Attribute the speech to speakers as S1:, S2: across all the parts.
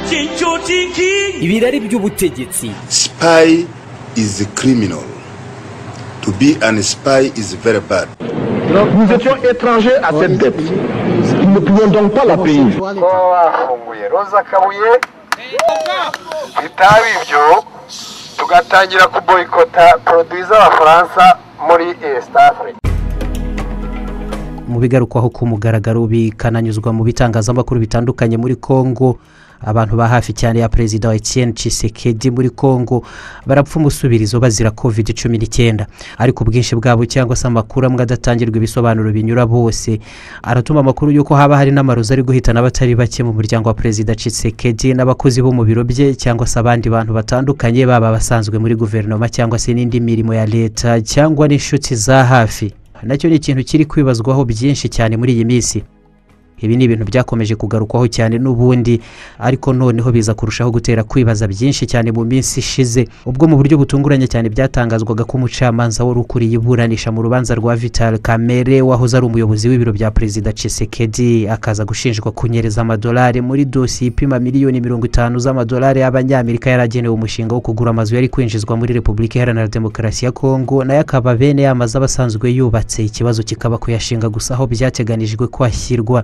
S1: ibirari by'ubutegetsi.
S2: Spy is a criminal. To be an spy is very bad.
S3: Nous étions étrangers à cette dette. Nous ne pouvions donc pas la payer.
S4: Roza Kabuye bitaba ibyo tugatangira kuboyikota produits z'Abafaransa muri East Africa.
S5: Mu bigarukwaho ku mugaragaro bikananyuzwa mu bitangazamakuru bitandukanye muri Kongo, abantu ba hafi cyane ya President Etienne Tshisekedi muri Kongo barapfa umusubirizo bazira COVID-19, ariko ubwinshi bwabo cyangwa se amakuru amwe adatangirwa ibisobanuro binyura bose aratuma amakuru yuko haba hari n'amarozi ari guhitana abatari bake mu muryango wa President Tshisekedi n'abakozi bo mu biro bye cyangwa se abandi bantu batandukanye baba basanzwe muri guverinoma cyangwa se n'indi mirimo ya leta cyangwa n'inshuti za hafi. Nacyo ni ikintu kiri kwibazwaho byinshi cyane muri iyi minsi. Ibi ni ibintu byakomeje kugarukwaho cyane n'ubundi, ariko noneho biza kurushaho gutera kwibaza byinshi cyane mu minsi ishize, ubwo mu buryo butunguranye cyane byatangazwaga ko umucamanza wari ukuriye iburanisha mu rubanza rwa Vital Kamerhe wahoze ari umuyobozi w'ibiro bya President Tshisekedi akaza gushinjwa kunyereza amadolari muri dosiye ipima miliyoni 50 z'amadolari y'abanyamerika yaragenewe umushinga wo kugura amazu yari kwinjizwa muri Repubulika Iharanira Demokarasi ya Kongo, nayo akaba bene yamaze abasanzwe yubatse, ikibazo kikaba kuyashinga gusa aho byateganijwe ko ashyirwa.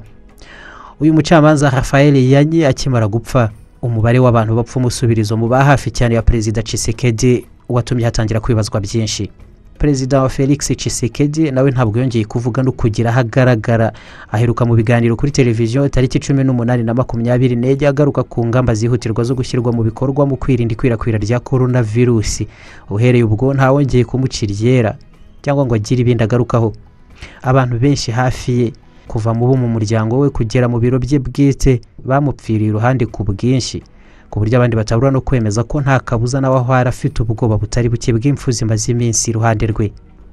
S5: Uyu mucamanza Raphael Yanyi akimara gupfa, umubare w'abantu bapfa umusubirizo mu bahafi cyane ya President Tshisekedi watumye hatangira kwibazwa byinshi. President Felix Tshisekedi nawe ntabwo yongeye kuvuga no kugira hagaragara, aheruka mu biganiro kuri televiziyo tariki 18 na 24 agaruka ku ngamba zihutirwa zo gushyirwa mu bikorwa mu kwirinda ikwirakwira rya coronavirus. Uhereye ubwo nta wongeye kumuciryera cyangwa ngo agire ibindi agarukaho. Abantu benshi hafi ye kuva mu muryango we kugera mu biro bye bwite bamupfiriye iruhande ku bwinshi, ku buryo abandi batabura no kwemeza ko nta kabuza nawe aho arafite ubwoba butari buke bw'imfuzi maze iminsi iruhande rwe.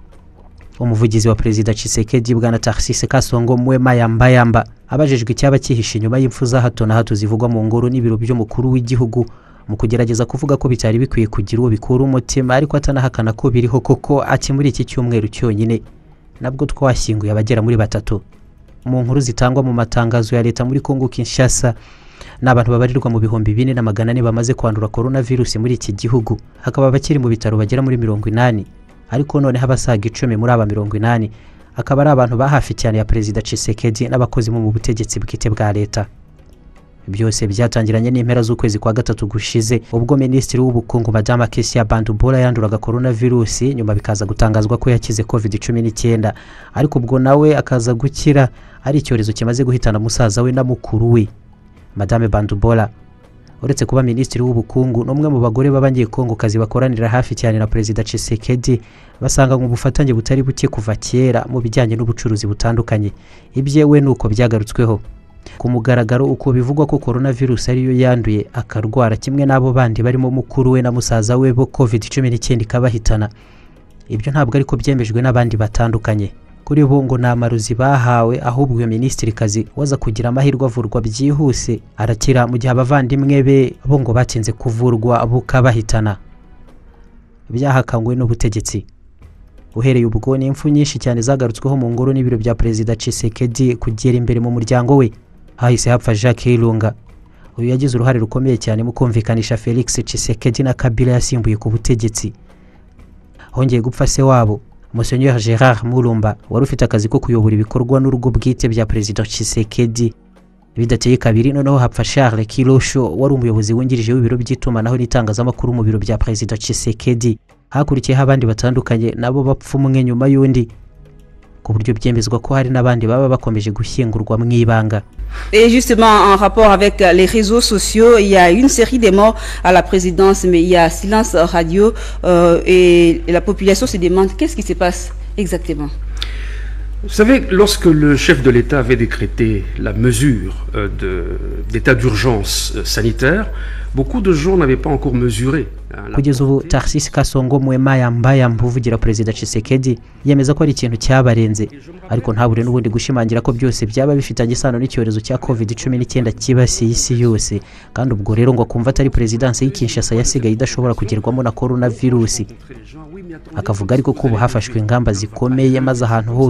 S5: Umuvugizi wa President Tshisekedi bwana Tarsise Kasongo Mwema Yamba abajejwe icyaba cyihishe inyuma y'imfu za hato na hato zivugwa mu ngoro n'ibiro by'umukuru w'igihugu mu kugerageza kuvuga ko bitari bikwiye kugira uwo bikura umutima, ariko atanahakana ko biriho koko ati muri iki cyumweru cyonyine nabwo twashyinguye abagera muri 3. Mu nkuru zitangwa mu matangazo ya leta muri Kongo Kinshasa, n'abantu babarirwa mu bihumbi 4,400 bamaze kwandura coronavirus muri iki gihugu, hakaba bakiri mu bitaro bagera muri 80, ariko none habasaga 10 muri aba 80 akaba ari abantu ba hafi cyane ya President Tshisekedi n'abakozi mu butegetsi bwite bwa leta. Byose byatangiranye n'impera z'ukwezi kwa 3 gushize, ubwo Minisitiri w'Ubukungu Madame Kesia Bandubola yanduraga coronavirus, nyuma bikaza gutangazwa ko yakize COVID-19, ariko ubwo nawe akaza gukira ari icyorezo kimaze guhitana musaza we na mukuru we. Madame Bandubola uretse kuba Minisitiri w'Ubukungu n'umwe mu bagore b'abanyekongo kazi bakoranira hafi cyane na President Tshisekedi, basanga mu bufatanye butari buke kuva kera mu bijyanye n'ubucuruzi butandukanye. Ibyewe nuko byagarutsweho ku mugaragaro uko bivugwa ko coronavirus ariyo yanduye akarwara kimwe n'abo bandi barimo mukuru we na musaza we bo COVID-19 kabahitana. Ibyo ntabwo ariko byemejwe n'abandi batandukanye. Kuri bo ngo namaruzi bahawe, ahubwo uyu Minisitiri kazi waza kugira amahirwe avurwa byihuse arakira, mu gihe abavandimwe be bo ngo batinze kuvurwa bukabahitana. Byahakangwe n'ubutegetsi. Uhereye ubwo ni imfu nyinshi cyane zagarutsweho mu ngoro n'ibiro bya President Tshisekedi kugera imbere mu muryango we. Hahise hapfa Jacques Ilunga, uyu yagize uruhare rukomeye cyane mu kumvikanisha Felix Tshisekedi na Kabila yasimbuye ku butegetsi. Hongeye gupfa se wabo Monseigneur Gérard Mulumba wari ufite akazi ko kuyobora ibikorwa n'urugo bwite bya President Tshisekedi. Bidateye kabiri noneho hapfa Charles Kilosho wari umuyobozi wungirije w'ibiro by'itumanaho n'itangazamakuru mu biro bya President Tshisekedi. Hakurikiyeho abandi batandukanye nabo bapfa umwe nyuma y'undi, ku buryo byemezwa ko hari n'abandi baba bakomeje gushyingurwa mu ibanga.
S6: Et justement, en rapport avec les réseaux sociaux, il y a une série de morts à la présidence, mais il y a silence radio et la population se demande qu'est-ce qui se passe exactement.
S7: Vous savez, lorsque le chef de l'État avait décrété la mesure d'état d'urgence sanitaire, beaucoup de gens n'avaient pas encore mesuré.
S5: Kugeza ubu Tarsise Kasongo Mwema Yamba uvugira President Tshisekedi yemeza ko ari ikintu cyabarenze, ariko ntabure n'ubundi gushimangira ko byose byaba bifitanye isano n'icyorezo cya COVID-19 kibasiye isi yose, kandi ubwo rero ngo kumva atari Presidence y'Kinshasa yasigaye idashobora kugerwamo na coronavirus. Akavuga ariko ko hafashwe ingamba zikomeye maze ahantu hose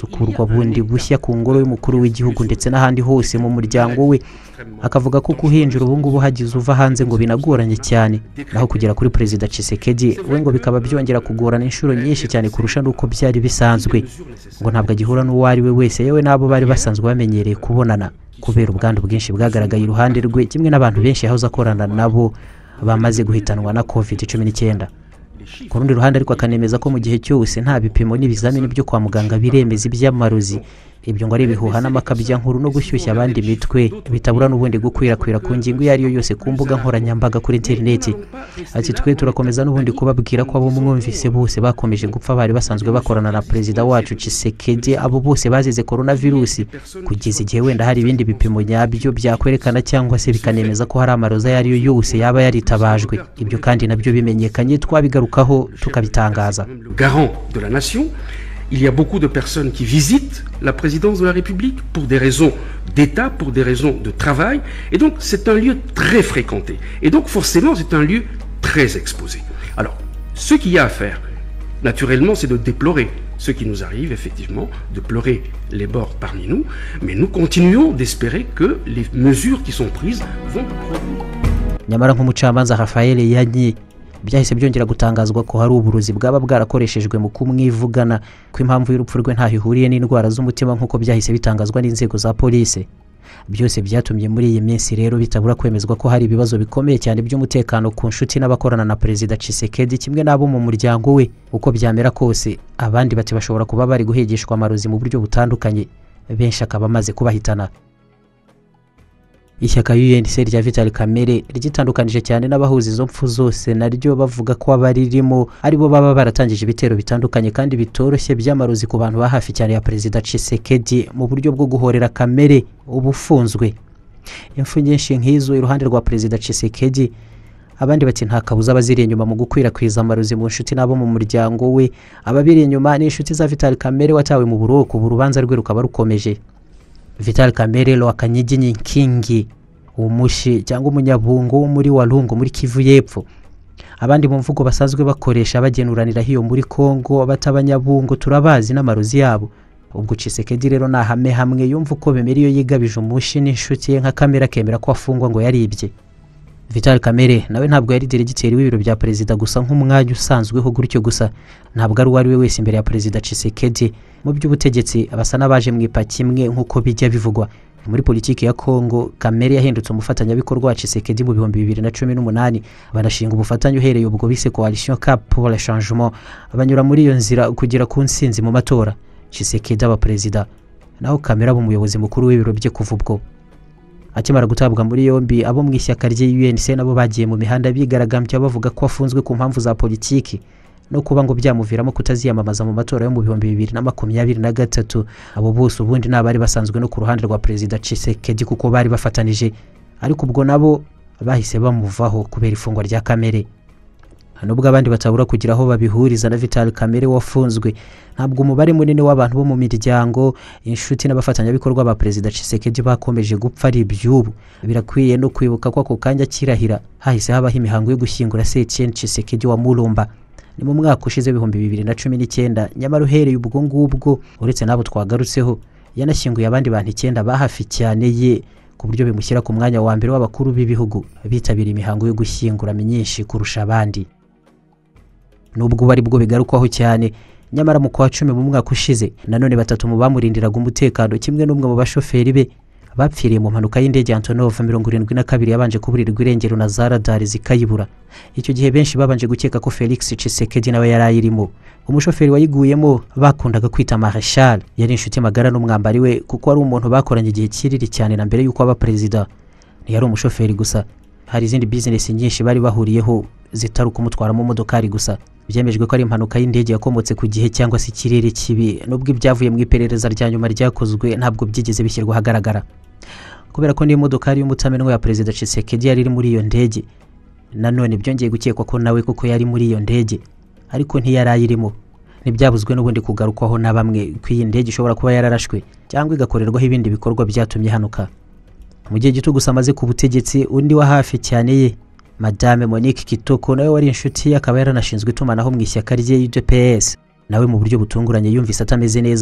S5: gusukurwa bundi bushya ku ngoro y'umukuru w'igihugu ndetse n'ahandi hose mu muryango we, akavuga ko kuhinjira ubu ngubu hagize uva hanze ngo binagoranye cyane, naho kugera kuri Perezida Tshisekedi we ngo bikaba byongera kugorana inshuro nyinshi cyane kurusha n'uko byari bisanzwe, ngo ntabwo agihura n'uwo ari we wese yewe n'abo bari basanzwe bamenyereye kubonana kubera ubwandu bwinshi bwagaragaye iruhande rwe, kimwe n'abantu benshi yahoze akorana nabo bamaze guhitanwa na COVID-19. Ku rundi ruhande ariko akanemeza ko mu gihe cyose nta bipimo n'ibizamini byo kwa muganga biremeza iby'amarozi, ibyo ngo ari ibihuha n'amakabya nkuru no gushyushya abandi mitwe bitabura n'ubundi gukwirakwira ku ngingo iyo ariyo yose ku mbuga nkoranyambaga kuri interineti. Ati twe turakomeza n'ubundi kubabwira ko abo mwumvise bose bakomeje gupfa bari basanzwe bakorana na perezida wacu Tshisekedi, abo bose bazize coronavirus, kugeza igihe wenda hari ibindi bipimo nyabyo byakwerekana cyangwa se bikanemeza ko hari amarozi ayo ariyo yose yaba yaritabajwe, ibyo kandi nabyo bimenyekanye twabigarukaho tukabitangaza.
S7: Garant de la nation. Il y a beaucoup de personnes qui visitent la présidence de la République pour des raisons d'État, pour des raisons de travail. Et donc, c'est un lieu très fréquenté. Et donc, forcément, c'est un lieu très exposé. Alors, ce qu'il y a à faire, naturellement, c'est de déplorer ce qui nous arrive, effectivement, de pleurer les morts parmi nous. Mais nous continuons d'espérer que les mesures qui sont prises vont produire.
S5: Nyamara nk'umucamanza Raphael Yanyi byahise byongera gutangazwa ko hari uburozi bwaba bwarakoreshejwe mu kumwivugana, ko impamvu y'urupfu rwe ntaho ihuriye n'indwara z'umutima nk'uko byahise bitangazwa n'inzego za polisi. Byose byatumye muri iyi minsi rero bitabura kwemezwa ko hari ibibazo bikomeye cyane by'umutekano ku nshuti n'abakorana na Perezida Tshisekedi kimwe n'abo mu muryango we. Uko byamera kose abandi bati bashobora kuba bari guhigishwa amarozi mu buryo butandukanye, benshi akaba amaze kubahitana. Ishyaka UNC rya Vital Kamerhe rigitandukanije cyane n'abahuza izo mpfu zose, naryo bavuga ko abaririmo aribo baba baratangije ibitero bitandukanye kandi bitoroshye by'amarozi ku bantu ba hafi cyane ya Perezida Tshisekedi mu buryo bwo guhorera Kamerhe ubufunzwe. Impfu nyinshi nk'izo iruhande rwa Perezida Tshisekedi, abandi bati nta kabuza baziri inyuma mu gukwirakwiza amarozi mu nshuti n'abo mu muryango we. Ababiri inyuma ni inshuti za Vital Kamerhe watawe mu buroko, urubanza rwe rukaba rukomeje. Vital Kamerhe Lwakanyigi Nkingi, umushi cyangwa umunyabungo wo muri Walungu muri Kivu y'Epfo. Abandi mu mvugo basanzwe bakoresha bagenuranira hiyo muri Kongo batabanyabungo turabazi n'amarozi yabo. Ubwo Tshisekedi rero nahame hamwe yumva uko bemera iyo yigabije umushi n'inshuti ye nka Kamera kemera ko afungwa ngo yaribye. Vital Kamerhe nawe ntabwo yari diregiteri w'ibiro bya perezida gusa nk'umwanya usanzweho gutyo gusa, ntabwo ari uwari we wese imbere ya Perezida Tshisekedi. Mu by'ubutegetsi abasa n'abaje mu ipaki imwe nk'uko bijya bivugwa. Muri politiki ya Kongo, Kamerhe yahindutse umufatanyabikorwa wa Tshisekedi mu 2018, banashinga ubufatanye uhereye ubwo bise Coalition Cap pour le Changement, abanyura muri iyo nzira kugera ku nsinzi mu matora. Tshisekedi aba perezida, naho Kamerhe aba umuyobozi mukuru w'ibiro bye kuva ubwo. Akimara gutabwa muri yombi, abo mu ishyaka rye UNC nabo bagiye mu mihanda bigaragambya bavuga ko afunzwe ku mpamvu za politiki no kuba ngo byamuviramo kutaziyamamaza mu matora yo mu 2023. Abo bose ubundi nabari basanzwe no ku ruhande rwa Perezida Tshisekedi kuko bari bafatanije, ariko ubwo nabo bahise bamuvaho kubera ifungwa rya Kamerhe. Nubwo abandi batabura kugira aho babihuriza na Vital Kamerhe wafunzwe, ntabwo umubare munini w'abantu bo mu miryango, inshuti n'abafatanyabikorwa ba Perezida Tshisekedi bakomeje gupfa ari iby'ubu. Birakwiye no kwibuka ko ako kanya kirahira hahise habaho imihango yo gushyingura Etienne Tshisekedi wa Mulumba. Ni mu mwaka ushize 2019, nyamara uhereye ubwo ngubwo uretse nabo twagarutseho yanashyinguye abandi bantu 9 bahafi cyane ye, ku buryo bimushyira ku mwanya wa mbere w'abakuru b'ibihugu bitabira imihango yo gushyingura myinshi kurusha abandi. Nubwo bari bwo bigarukwaho cyane, nyamara mu kwa 10 mu mwaka ushize nanone batatu mu bamurindiraga umutekano kimwe n'umwe mu bashoferi be bapfiriye mu mpanuka y'indege Antonov 72 yabanje kuburirwa irengero na za radari zikayibura. Icyo gihe benshi babanje gukeka ko Felix Tshisekedi nawe yarayirimo. Umushoferi wayiguyemo bakundaga kwita Marshal yari inshuti magara n'umwambari we kuko ari umuntu bakoranye igihe kiriri cyane na mbere yuko aba perezida. Ntiyari umushoferi gusa, hari izindi business nyinshi bari bahuriyeho zitari kumutwara mu modokari gusa. Byemejwe ko ari impanuka y'indege yakomotse ku gihe cyangwa se ikirere kibi, nubwo ibyavuye mu iperereza rya nyuma ryakozwe ntabwo byigeze bishyirwa hagaragara. Kubera ko niyo modokari y'umutamenwa ya Perezida Tshisekedi yari muri iyo ndege, nanone byongeye gukekwa ko nawe kuko yari muri iyo ndege, ariko ntiyarayirimo. Ntibyabuzwe n'ubundi kugarukwaho na bamwe ko iyi ndege ishobora kuba yararashwe cyangwa igakorerwaho ibindi bikorwa byatumye hanuka. Mu gihe gito gusa amaze ku butegetsi, undi wa hafi cyane ye Madame Monique Kitoko nawe wari inshuti akaba yaranashinzwe itumanaho mu ishyaka rye UDPS, nawe mu buryo butunguranye yumvise atameze neza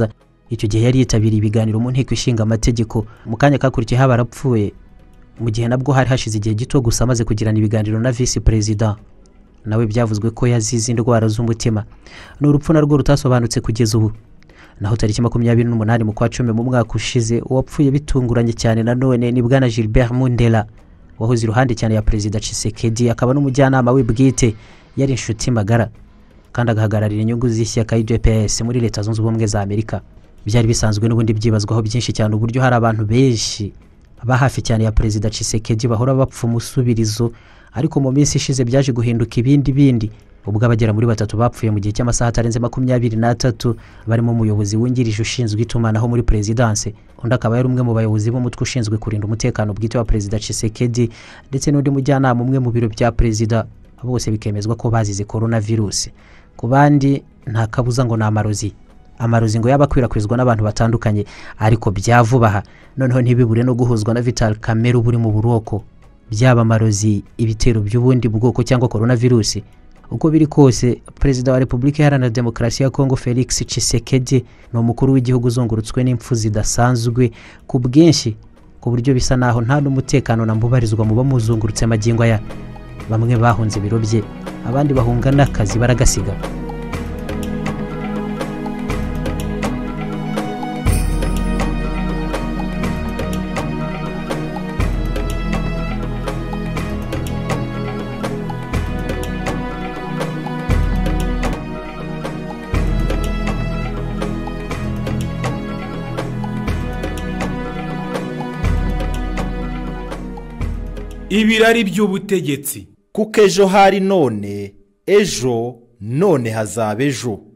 S5: icyo gihe yari yitabiriye ibiganiro mu nteko ishinga amategeko. Mu kanya kakurikiye haba arapfuye, mu gihe nabwo hari hashize igihe gito gusa amaze kugirana ibiganiro na visi perezida, nawe byavuzwe ko yazize indwara z'umutima. Ni urupfu narwo rutasobanutse kugeza ubu. Naho tariki 28 mu kwa 10 mu mwaka ushize uwapfuye bitunguranye cyane nanone ni bwana Gilbert Mundela, wahoze iruhande cyane ya perezida Tshisekedi, akaba n'umujyanama we bwite, yari inshuti magara kandi agahagararira inyungu z'ishyaka UDPS muri Leta Zunze Ubumwe za Amerika. Byari bisanzwe n'ubundi byibazwaho byinshi cyane uburyo hari abantu benshi hafi cyane ya perezida Tshisekedi bahora bapfa umusubirizo, ariko mu minsi ishize byaje guhinduka ibindi ubwo abagera muri 3 bapfuye mu gihe cy'amasaha atarenze 23, barimo umuyobozi wungirije ushinzwe itumanaho muri presidence, undi akaba yari umwe mu bayobozi b'umutwe ushinzwe kurinda umutekano bwite wa perezida Tshisekedi, ndetse n'undi mujyanama umwe mu biro bya perezida. Bose bikemezwa ko bazize coronavirus. Ku bandi nta kabuza ngo ni amarozi ngo yabakwirakwizwa n'abantu batandukanye, ariko byavubaha noneho ntibibure no guhuzwa na Vital Kamerhe buri mu buroko, byaba amarozi, ibitero by'ubundi bwoko cyangwa coronavirus. Uko biri kose, perezida wa Repubulika Iharanira Demokarasi ya Kongo Felix Tshisekedi ni umukuru w'igihugu uzungurutswe n'impfu zidasanzwe ku bwinshi, ku buryo bisa naho nta n'umutekano nambubarizwa mu bamuzungurutse magingo aya. Bamwe bahunze ibiro bye, abandi bahunga n'akazi baragasiga.
S1: Ibirari by'ubutegetsi,
S8: kuko ejo hari none, ejo none hazaba ejo.